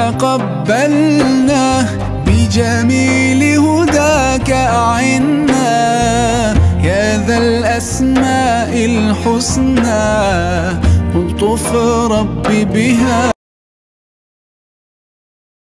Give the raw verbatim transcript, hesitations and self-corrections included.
تقبلنا بجميل هداك أعنا يا ذا الأسماء الحسنى، ألطف ربي بها.